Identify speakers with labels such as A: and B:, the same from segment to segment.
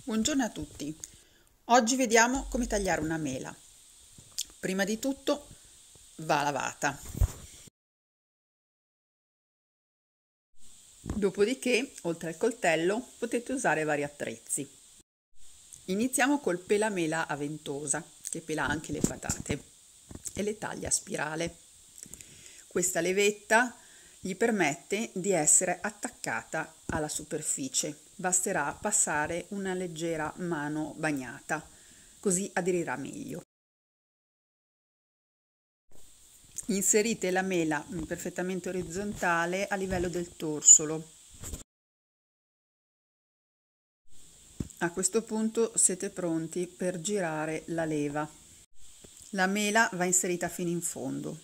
A: Buongiorno a tutti. Oggi vediamo come tagliare una mela. Prima di tutto va lavata. Dopodiché, oltre al coltello, potete usare vari attrezzi. Iniziamo col pelamela a ventosa, che pela anche le patate, e le taglia a spirale. Questa levetta gli permette di essere attaccata alla superficie. Basterà passare una leggera mano bagnata, così aderirà meglio. Inserite la mela perfettamente orizzontale a livello del torsolo. A questo punto siete pronti per girare la leva. La mela va inserita fino in fondo.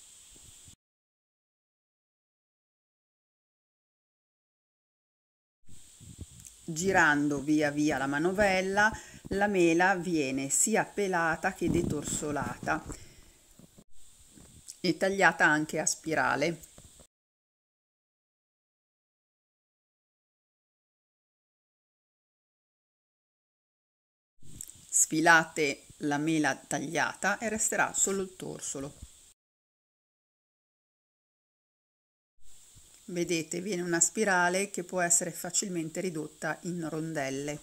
A: Girando via via la manovella, la mela viene sia pelata che detorsolata e tagliata anche a spirale. Sfilate la mela tagliata e resterà solo il torsolo. Vedete, viene una spirale che può essere facilmente ridotta in rondelle.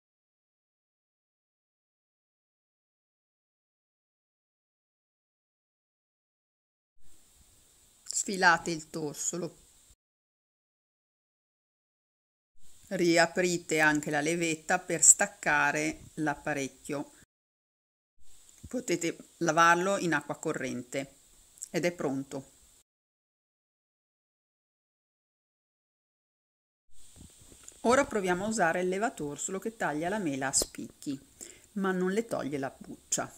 A: Sfilate il torsolo. Riaprite anche la levetta per staccare l'apparecchio. Potete lavarlo in acqua corrente ed è pronto. Ora proviamo a usare il levatorsolo che taglia la mela a spicchi, ma non le toglie la buccia.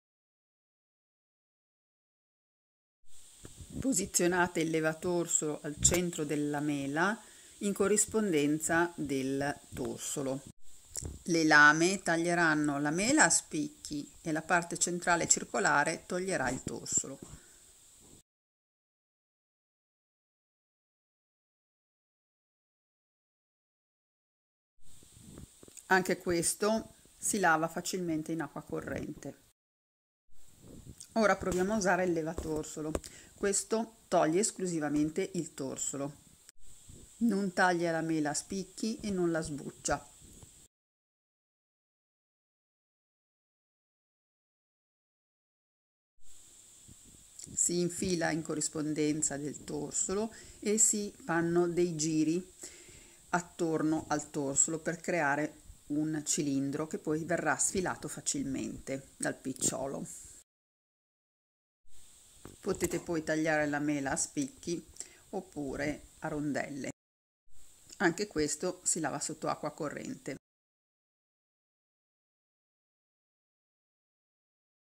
A: Posizionate il levatorsolo al centro della mela in corrispondenza del torsolo. Le lame taglieranno la mela a spicchi e la parte centrale circolare toglierà il torsolo. Anche questo si lava facilmente in acqua corrente. Ora proviamo a usare il levatorsolo. Questo toglie esclusivamente il torsolo. Non taglia la mela a spicchi e non la sbuccia. Si infila in corrispondenza del torsolo e si fanno dei giri attorno al torsolo per creare un cilindro che poi verrà sfilato facilmente dal picciolo. Potete poi tagliare la mela a spicchi oppure a rondelle. Anche questo si lava sotto acqua corrente.